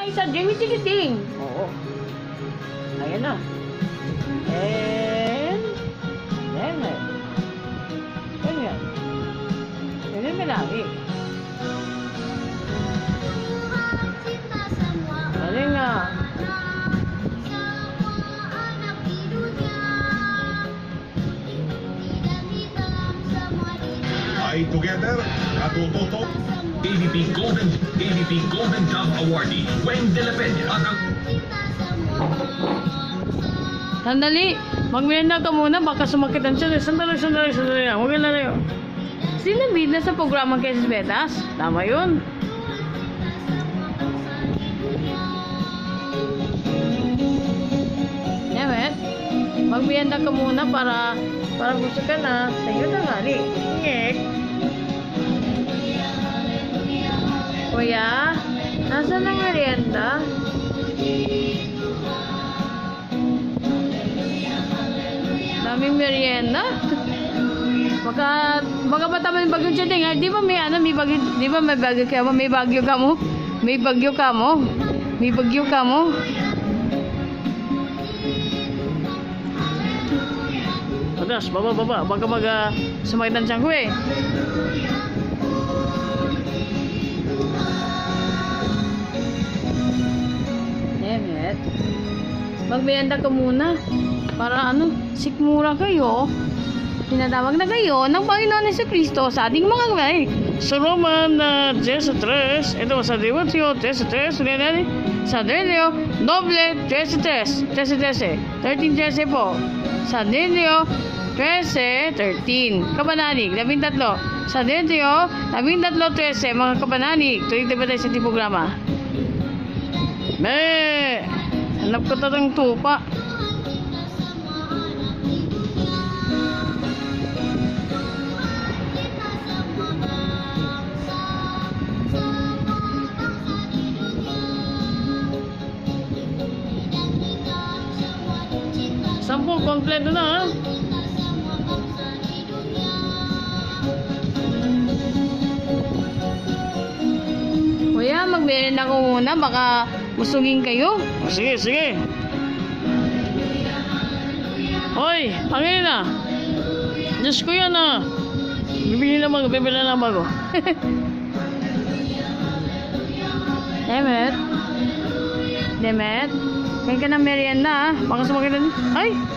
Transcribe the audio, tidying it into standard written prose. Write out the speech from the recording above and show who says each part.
Speaker 1: Ay, sa Jimmy Tikiting. Oo. Ayan na. And then, ganyan. Ganyan ka lagi. Galing nga.
Speaker 2: Ay together, natututo.
Speaker 3: ABP Golden Dove Awardee Weng de la Peña at ang
Speaker 1: Sandali, magmerienda ka muna, baka sumakit ang tiyan. Sandali lang. Huwag na rin. Sinabid na sa programang Quezon Betas. Tama yun. Yamet, magmerienda ka muna para gusto ka na. Sa'yo na nga, di. Ngek. Kuya, nasaan ang merienda? Daming merienda. Baka ba tama yung bagyo dyan? Di ba may ano, may bagyo, di ba may bagyo ka mo? May bagyo ka mo? May bagyo ka mo? May bagyo ka mo? Adas, baba. Baka sumakit ang tiyan ko eh. Demet, magmerienda ka muna. Para ano, sikmura kayo. Tinatawag na kayo ng Panginoon ni Kristo sa ating mga kamay. Sa Roman 13, ito sa Timoteo 13, sa Daniel doble 13 po. Sa Daniel 13, kabananig, 13. Sa Daniel 13, mga kabananig. Tuloy ba tayo sa tipograma? Hanap ko tatang tupa. Sampo, kompleto na ha. Kuya, magmerienda ko muna. Baka busugin kayo. Sige. Hoy, angin na. Diyos ko yan ha. Bibili na bago. Demet. Kain ka ng merienda ha. Baka sumakit na. Ay!